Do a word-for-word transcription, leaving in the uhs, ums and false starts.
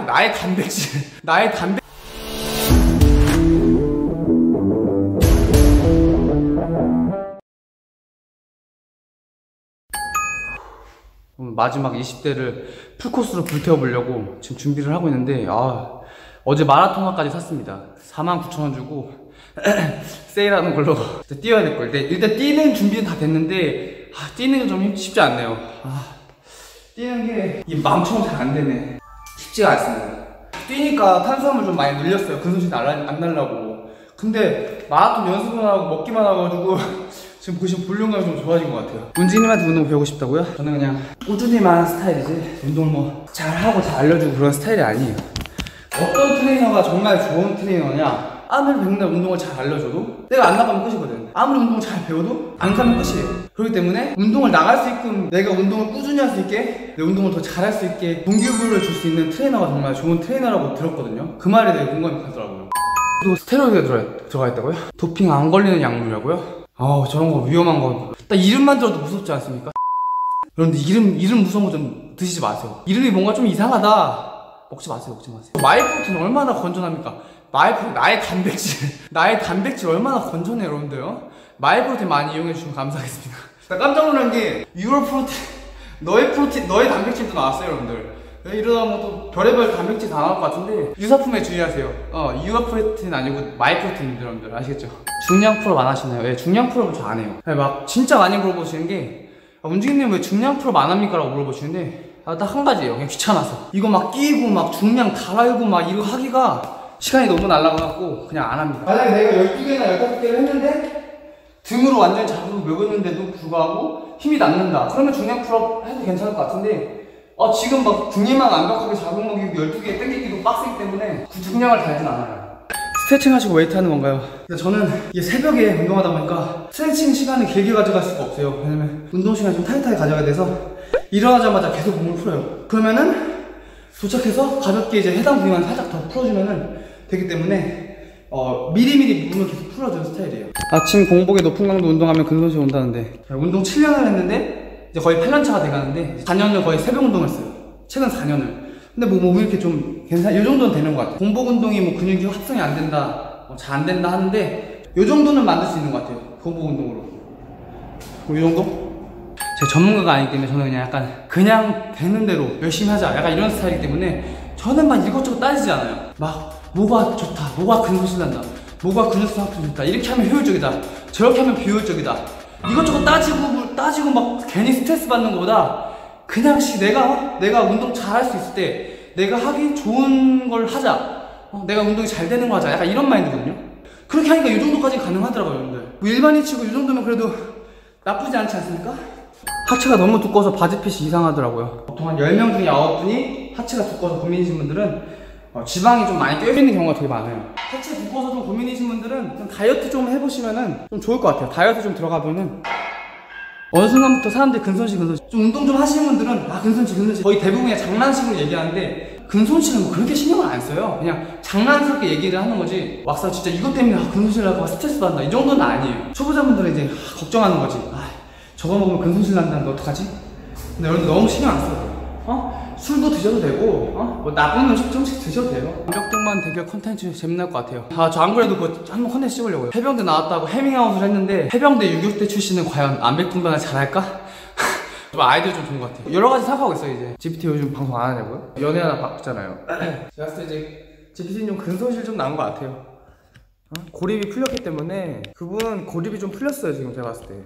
마이프로 나의 단백질 나의 단백 마지막 이십 대를 풀코스로 불태워보려고 지금 준비를 하고 있는데, 아, 어제 마라토너까지 샀습니다. 사만 구천 원 주고 세일하는 걸로 뛰어야 될걸. 일단, 일단 뛰는 준비는 다 됐는데, 아, 뛰는 게 좀 쉽지 않네요. 아, 뛰는 게 이 마음처럼 잘 안 되네. 쉽지가 않습니다. 뛰니까 탄수화물 좀 많이 늘렸어요. 근손실 안 날라고. 근데 마라톤 연습을 하고 먹기만 하가지고 지금 보시면 볼륨감이 좀 좋아진 것 같아요. 문진님한테 운동 배우고 싶다고요? 저는 그냥 꾸준히만 하는 스타일이지 운동 뭐 잘하고 잘 알려주고 그런 스타일이 아니에요. 어떤 트레이너가 정말 좋은 트레이너냐, 아무리 백날 운동을 잘 알려줘도 내가 안 나가면 끝이거든. 아무리 운동을 잘 배워도 안 가면 끝이에요. 그렇기 때문에 운동을 나갈 수 있게끔, 내가 운동을 꾸준히 할 수 있게, 내 운동을 더 잘할 수 있게 동기부여를 줄 수 있는 트레이너가 정말 좋은 트레이너라고 들었거든요. 그 말에 대해 공감이 가더라고요. 또 스테로이드가 들어, 들어가 있다고요? 도핑 안 걸리는 약물이라고요? 아우, 저런 거 위험한 거. 딱 이름만 들어도 무섭지 않습니까? 그런데 이름, 이름 무서운 거 좀 드시지 마세요. 이름이 뭔가 좀 이상하다. 먹지 마세요, 먹지 마세요. 마이프로틴 얼마나 건전합니까? 마이프로틴, 나의 단백질. 나의 단백질 얼마나 건전해요, 여러분들요? 마이프로틴 많이 이용해주시면 감사하겠습니다. 나 깜짝 놀란 게, 유월 프로틴, 너의 프로틴, 너의 단백질도 나왔어요, 여러분들. 이러다 뭐 또 별의별 단백질 다 나올 것 같은데, 유사품에 주의하세요. 어, 유월 프로틴 아니고 마이프로틴, 여러분들. 아시겠죠? 중량 풀업 안 하시나요? 예, 중량 풀업을 저 안 해요. 막 진짜 많이 물어보시는 게, 아, 움직이님 왜 중량 풀업 안 합니까? 라고 물어보시는데, 아, 딱 한 가지예요. 그냥 귀찮아서. 이거 막 끼고 막 중량 달아이고 막 이거 하기가 시간이 너무 날라가갖고 그냥 안 합니다. 만약에 내가 열두 개나 열다섯 개를 했는데 등으로 완전히 잡으로 먹었는데도 불구하고 힘이 남는다. 그러면 중량 풀업 해도 괜찮을 것 같은데, 아, 지금 막 등에만 완벽하게 잡은 먹이고 열두 개 땡기기도 빡세기 때문에 그 중량을 달진 않아요. 스트레칭 하시고 웨이트 하는 건가요? 저는 이게 새벽에 운동하다 보니까 스트레칭 시간을 길게 가져갈 수가 없어요. 왜냐면 운동 시간이 좀 타이트하게 가져가야 돼서 일어나자마자 계속 몸을 풀어요. 그러면은 도착해서 가볍게 이제 해당 부위만 살짝 더 풀어주면은 되기 때문에 어, 미리미리 몸을 계속 풀어주는 스타일이에요. 아침 공복에 높은 강도 운동하면 근손실 온다는데, 운동 칠 년을 했는데 이제 거의 팔 년 차가 돼가는데 사 년을 거의 새벽 운동을 했어요. 최근 사 년을. 근데 뭐 몸이 이렇게 좀 괜찮, 요 정도는 되는 것 같아요. 공복 운동이 뭐 근육이 합성이 안 된다, 뭐 잘 안 된다 하는데 요 정도는 만들 수 있는 것 같아요. 공복 운동으로. 뭐 요 정도? 제가 전문가가 아니기 때문에 저는 그냥 약간 그냥 되는 대로 열심히 하자, 약간 이런 스타일이기 때문에 저는 막 이것저것 따지지 않아요. 막 뭐가 좋다, 뭐가 근손실 난다, 뭐가 근육성 합성 좋다, 이렇게 하면 효율적이다, 저렇게 하면 비효율적이다, 이것저것 따지고 따지고 막 괜히 스트레스 받는 것보다 그냥 씨 내가 내가 운동 잘 할 수 있을 때 내가 하기 좋은 걸 하자, 어, 내가 운동이 잘 되는 거 하자, 약간 이런 마인드거든요. 그렇게 하니까 이 정도까지 가능하더라고요, 여러분들. 뭐 일반인 치고 이 정도면 그래도 나쁘지 않지 않습니까? 하체가 너무 두꺼워서 바디핏이 이상하더라고요. 보통 한 열 명 중에 아홉 분이 하체가 두꺼워서 고민이신 분들은 어, 지방이 좀 많이 껴있는 경우가 되게 많아요. 하체 두꺼워서 좀 고민이신 분들은 좀 다이어트 좀 해보시면은 좀 좋을 것 같아요. 다이어트 좀 들어가보면은 어느 순간부터 사람들이 근손실 근손실, 좀 운동 좀 하시는 분들은 아 근손실 근손실 거의 대부분 그냥 장난식으로 얘기하는데, 근손실은 뭐 그렇게 신경을 안 써요. 그냥 장난스럽게 얘기를 하는 거지, 막상 진짜 이것 때문에 아, 근손실 날까 봐 스트레스 받는다, 이 정도는 아니에요. 초보자분들은 이제 아, 걱정하는 거지. 아, 저거 먹으면 근손실 난다는데 어떡하지? 근데 여러분들 너무 신경 안 써요. 어? 술도 드셔도 되고, 어? 뭐 나쁜 음식 좀씩 드셔도 돼요. 완벽등반 대결 컨텐츠 재밌을 것 같아요. 아, 저 안 그래도 그거 한번 컨텐츠 찍으려고요. 해병대 나왔다고 해밍아웃을 했는데 해병대 육육대 출신은 과연 암벽등반을 잘할까? 좀 아이디어 좀 좋은 것 같아요. 여러 가지 생각하고 있어요. 이제 지피티 요즘 방송 안 하냐고요? 연애 하나 바꿨잖아요. 제가 봤을 때 이제 지피티는 좀 근손실 좀 나은 것 같아요. 어? 고립이 풀렸기 때문에 그분 고립이 좀 풀렸어요, 지금 제가 봤을 때.